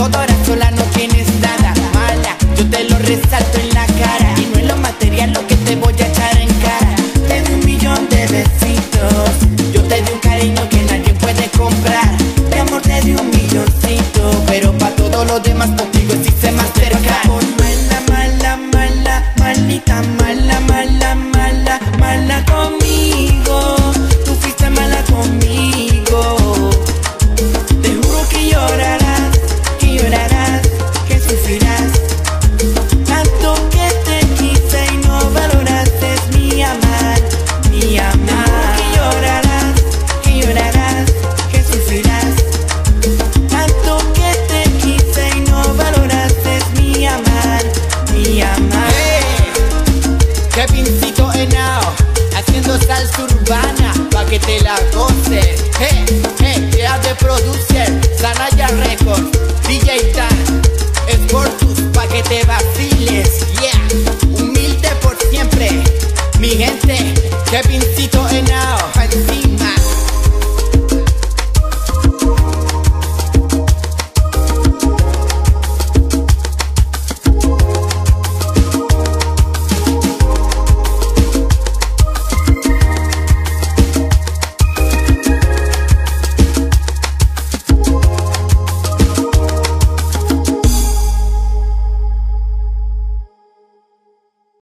todo ahora sola no tienes nada. Mala, yo te lo resalto en la cara. Y no es lo material lo que te voy a echar en cara. Te di 1.000.000 de besitos, yo te di un cariño que nadie puede comprar. Mi amor, te di 1.000.000cito, pero pa' todo lo demás contigo existe más cerca. Por mala, mala, mala, maldita, mala, mala, mala, mala conmigo. Tú fuiste mala conmigo. Te juro que llorarás, que sufrirás. Tanto que te quise y no valoraste mi amar, mi amar. Te juro que llorarás, que sufrirás. Tanto que te quise y no valoraste mi amar, mi amar. Kevincito Henao, haciendo salsa urbana pa' que te la goces. Idea de producer, Sanaya Records, DJ Dan, Sportus pa' que te vaciles. Yeah, humilde por siempre, mi gente, Kevincito Henao.